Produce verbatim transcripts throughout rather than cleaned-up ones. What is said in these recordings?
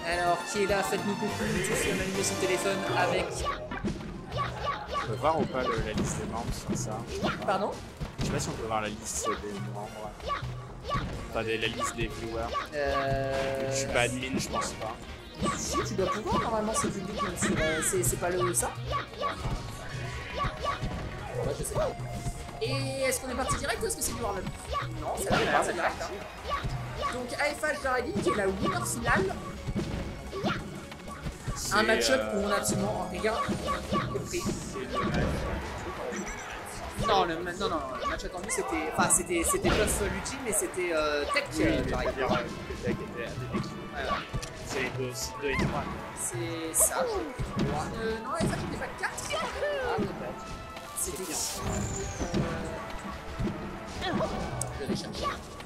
Alors, qui est là? Faites-nous coucou. Tous on a mis son téléphone avec. On peut voir ou pas le, la liste des membres sur ça? Pardon? Je sais pas si on peut voir la liste des membres. Enfin, des, la liste des viewers. Euh... Je suis pas admin, je pense pas. Si, tu dois pouvoir, normalement c'est public, même si euh, c'est pas le ça. Ouais, je sais pas. Et est-ce qu'on est parti direct ou est-ce que c'est du warm-up? Non, ça va, c'est direct. Hein. Donc Aephage Jah Ridin qui est la winner finale. Un match-up euh... où on a absolument rien compris. Non, le, non, non, le match attendu c'était. Enfin, c'était Puff Luigi, mais c'était euh, Tech. Oui, euh, mais c'est-à-dire que Tech était indétectable. Voilà. C'est deux et trois. C'est ça, je crois. Euh, non, Aephage n'était pas quatre. Ah, peut-être. C'était qui? Je vais chercher.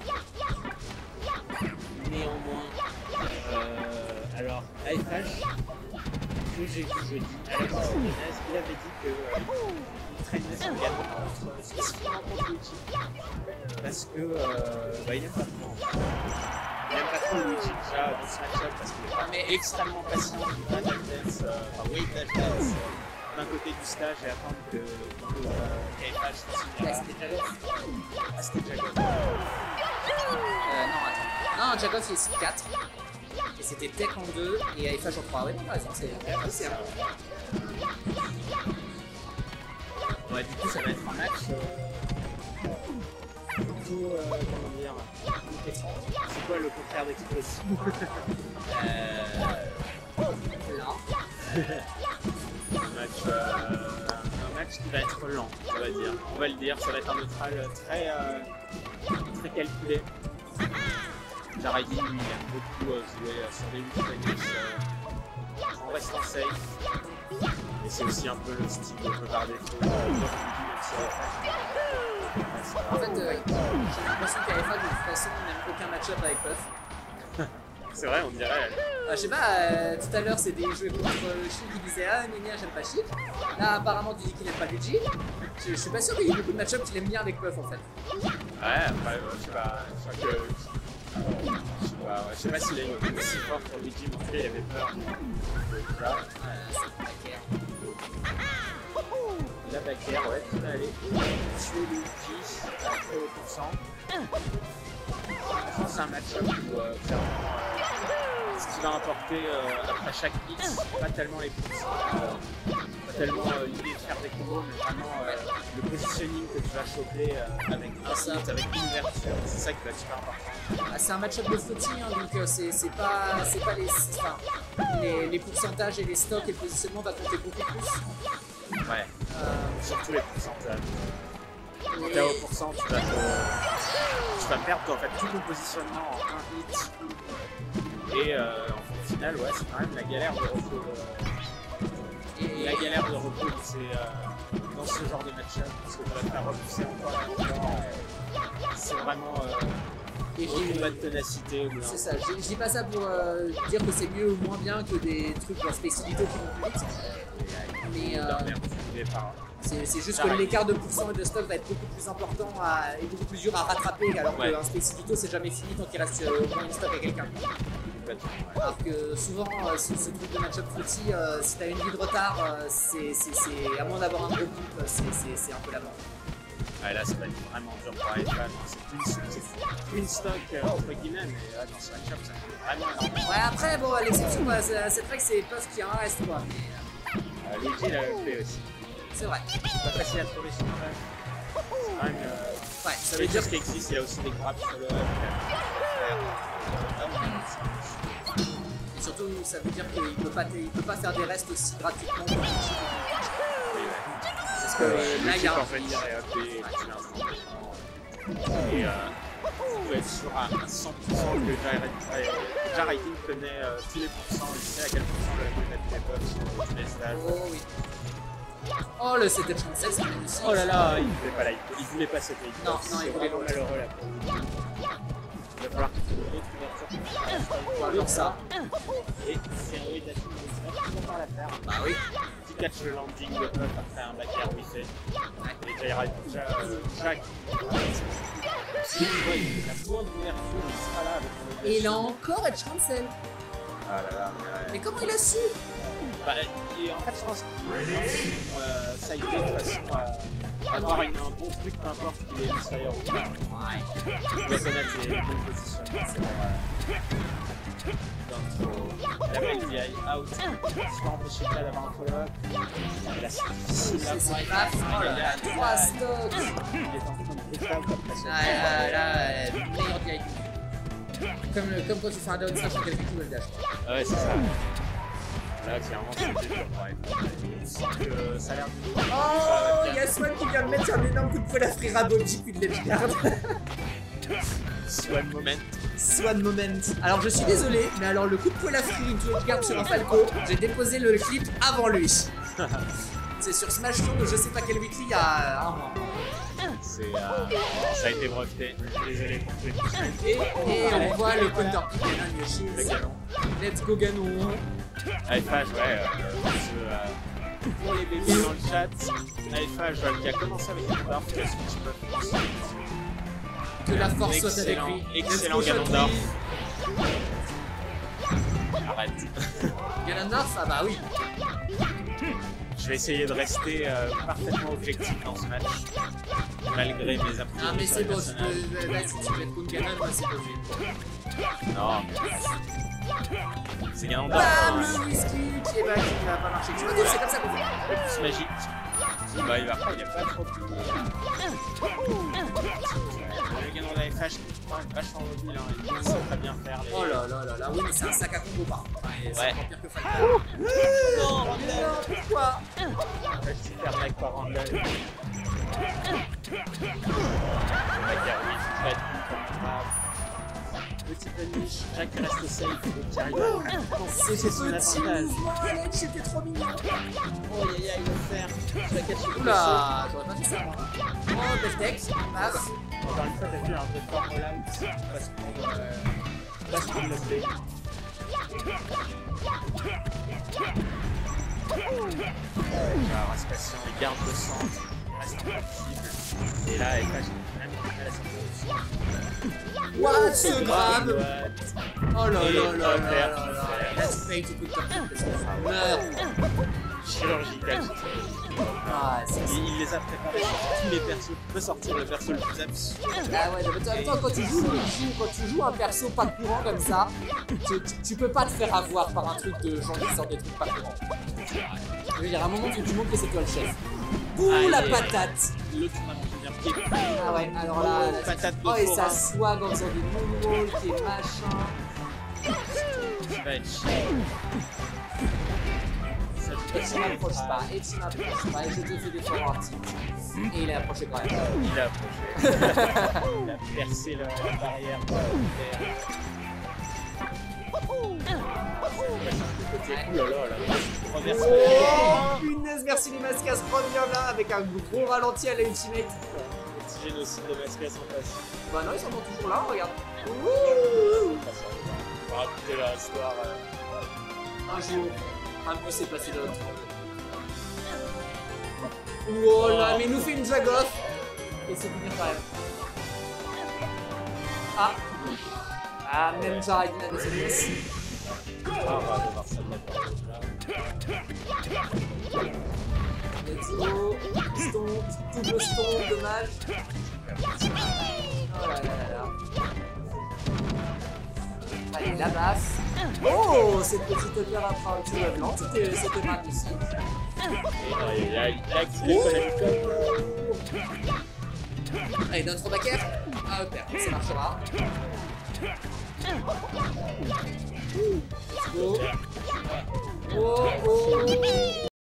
Néanmoins, euh, alors, Aephage, que j'ai vu jeudi, à la Genèse, il avait dit que euh, il traînait son gamin contre, spécifiquement contre Luigi, parce que euh, bah, il aime pas trop. Il aime pas trop Luigi déjà dans ce match-up, parce qu'il est vraiment extrêmement patient dans la dash dance, euh, enfin wave dash dance, euh, d'un côté du stage et attendre que Aephage continue à... C'était Jagoff. Ah, c'était Jagoff. Euh, non, attends. Non, Jagoff il est six quatre. Et c'était Tech en deux et Aephage en trois. Oui, non, par exemple, c'est c'est un peu. Ouais, du coup, ça va être un match euh, plutôt, euh, comment dire, c'est quoi le contraire d'explosif? euh... Là. un, match, euh, un match qui va être lent, on va dire. On va le dire, ça va être un neutral très, euh, très calculé. Jah Ridin, lui, il aime beaucoup euh, jouer euh, sur des huit finish euh, en restant safe. Et c'est aussi un peu le style de jeu par défaut. Euh, en fait, euh, j'ai l'impression qu'Aephage, de toute façon, n'aime aucun match-up avec Puff. C'est vrai, on dirait. Ah, je sais pas, euh, tout à l'heure c'est des jeux contre euh, Chic qui disait ah Nénia j'aime pas Chic. Là apparemment tu dis qu'il n'aime pas Luigi. Je, je suis pas sûr qu'il y ait beaucoup de match-up qu'il aime bien avec Puff en fait. Ouais, après, je sais pas, je crois que. Je sais pas, ouais, je sais pas s'il a une opinion si forte pour Luigi, mais en tout cas il avait peur de ça. Euh, c'est backer. La backer, ouais, tout va aller. Tuer Luigi à très haut pourcent. Je pense que c'est un match-up où euh, clairement, euh, ce qui va importer euh, après chaque hit, pas tellement les coups, euh, pas tellement euh, l'idée de faire des combos, mais vraiment euh, le positioning que tu vas choper euh, avec un hit, avec une ouverture, c'est ça qui va être super important. Ah, c'est un match-up de footing, hein, donc euh, c'est pas, pas les, enfin, les, les pourcentages et les stocks et le positionnement va compter beaucoup plus. Ouais, euh, surtout les pourcentages. Quand t'es à haut pourcent, tu vas, te... tu vas perdre en fait tout ton positionnement en un hit. Et euh, au final, ouais, c'est quand même la galère de repos. Euh... Et la galère de repos, c'est euh, dans ce genre de match-up, parce que tu vas te faire repousser encore et encore. C'est vraiment euh, et une bonne ténacité. C'est ça, je, je dis pas ça pour euh, dire que c'est mieux ou moins bien que des trucs dans Space Edito qui vont plus vite. Mais euh, c'est juste que l'écart de pourcent et de stock va être beaucoup plus important à, et beaucoup plus dur à rattraper, alors ouais. qu'un Space Edito c'est jamais fini tant qu'il reste euh, au moins une stock à quelqu'un. Alors que souvent, euh, ce, ce truc de match-up footy, euh, si t'as une vie de retard, euh, c'est à moins d'avoir un gros coup, c'est un peu la mort. Ouais, là, ça va être vraiment dur pour Aephage. C'est une, une stock euh, entre guillemets, mais là, dans ce match-up, ça fait vraiment énorme. Ouais, après, bon, l'exception, cette règle, c'est Puff qui en reste, quoi. Mais... Euh, Luigi, il a le fait aussi. C'est vrai. C'est pas facile à trouver sur le rêve. C'est quand même. Euh, ouais, ça veut dire ce qui existe, il y a aussi des grappes sur le rêve. Et surtout, ça veut dire qu'il peut pas, il peut pas faire des restes aussi gratuitement que Luigi. Parce que euh, là, il y a un en fait, il y a et euh, on peut être sûr à cent pour cent que Jah Ridin connaît euh, tous les pourcents, il sait à quel pourcent le mettre les buffs sur tous les stages. Oh oui. Oh le setup chancel, c'est magnifique. Oh là là, il voulait pas là, il voulait pas cette équipe. Non, non, il voulait vraiment malheureux là pour lui. Il va falloir qu'il trouve une autre ouverture. Comme ça. Et c'est un way d'action, il va pouvoir la faire. Bah oui. Petit catch le landing de Puff après un back air whiffé. Et Jah Ridin, Jack. Si il voit la moindre ouverture, il sera là avec le. Et il a encore être chancel. Ah là là, mais ouais. Mais comment il a su? Bah, et en fait, je pense que euh, ça a été de façon à avoir une, un bon truc, peu importe qu'il est extérieur ou pas. Ouais. Tu dois connaître les bonnes positions. C'est vrai. Donc, la belle qui aille out, soit empêcher pas d'avoir un follow-up. Là, c'est difficile. C'est c'est pas fort, il a trois stocks. Il est en train de break out après ça. Ah là là, meilleur D I. Comme, comme quand tu fais un down slash à quelqu'un qui veut le dash. Ouais, c'est ça. Là, clairement, c'était dur pour Aephage. Que ça a l'air de... Oh, il y a Swan qui vient de mettre un énorme coup de poing à frire à Bobby puis de l'edge guard. Swan moment. Swan moment. Alors je suis désolé, mais alors le coup de poing à frire into edge guard sur un Falco, j'ai déposé le clip avant lui. C'est sur Smash Tour de je sais pas quel weekly il y a un mois. C'est, euh, ça a été breveté. Désolé pour tous les petits. Et, et on voit le counter pick Ganon Yoshi. Le Ganon. Let's go Ganon. Aephage, ouais, euh, je, euh, pour les bébés dans le chat, Aephage euh, qui a commencé avec une barre, qu'est-ce que tu peux faire? Que la force soit avec lui. Excellent Ganondorf. Arrête. Ganondorf, ah bah oui. Je vais essayer de rester euh, parfaitement objectif dans ce match, malgré mes appuis. Ah mais c'est bon, tu peux... Là si tu veux être contre Ganon, moi c'est obligé. Non, c'est Ganondorf. Bam, le whisky qui est bah, qui va pas marcher. Tu vois, c'est comme ça qu'on fait. Le plus magique. Bah il va pas, il a pas trop de... Le Ganon d'Aephage qui est vachement mobile, hein, il sait très bien faire les... Oh là là là là, oui mais c'est un sac à combo par contre. C'est ouais. encore pire que Falco. Non, non, pourquoi? Petit arnaque par Randall. Petit punish, Jack reste safe, qui arrive à... C'est ce petit mouvement, Alex, c'était trop mignon. Oh y'a y'a, il va faire. Je la cache sur le Oula, j'aurais pas fait ça moi. Oh, best deck, paf. Encore une fois, t'as vu un peu de fort all-out parce qu'on euh, parce qu'on l'a fait. La respiration, il garde le centre, il reste infaillible. Et là, Aephage est même à la sortie. What ce grab? Oh là là là là là là là. Let's pay to put down parce que ça meurt. Chirurgical. Ah, il, il les a préparés sur tous les persos. Tu peux sortir le perso le plus absurde. Ah ouais, mais en même temps, quand tu joues, quand tu joues un perso pas courant comme ça, tu, tu, tu peux pas te faire avoir par un truc de gens qui sortent des trucs pas courants. Je veux dire, à un moment, tu te montres que c'est toi le chef. Ouh, ah, la patate! L'autre m'a bien pied. Ah ouais, alors là, oh, patate oh, et ça swag en faisant des moonwalks et machin. Ça va être chiant. Et tu m'approches pas, et tu m'approches pas, et je te fais des forward tips. Et il est approché quand même. Il a approché. Il a percé la barrière. Oh là là là. Oh punaise, merci les Mascas, reviens là avec un gros ralenti à la ultimate. Petit génocide de Mascas en face. Bah non, ils sont toujours là, regarde. On va raconter leur histoire. Un jour. Un peu s'est passé de l'autre. Oh là, mais il nous fait une Jagoff. Et c'est venir quand même. Ah. Ah, même Jah Ridin a des aussi. Ah, on va devoir ça là. Let's go. Stomp, double stomp, dommage. Oh là là là là. Allez, la baffe. Oh, cette petite bière intra-ultra blanche, c'était magnifique. Il a activé la allez, notre backer. Ah, upper, ça marchera. Let's go. Oh, oh.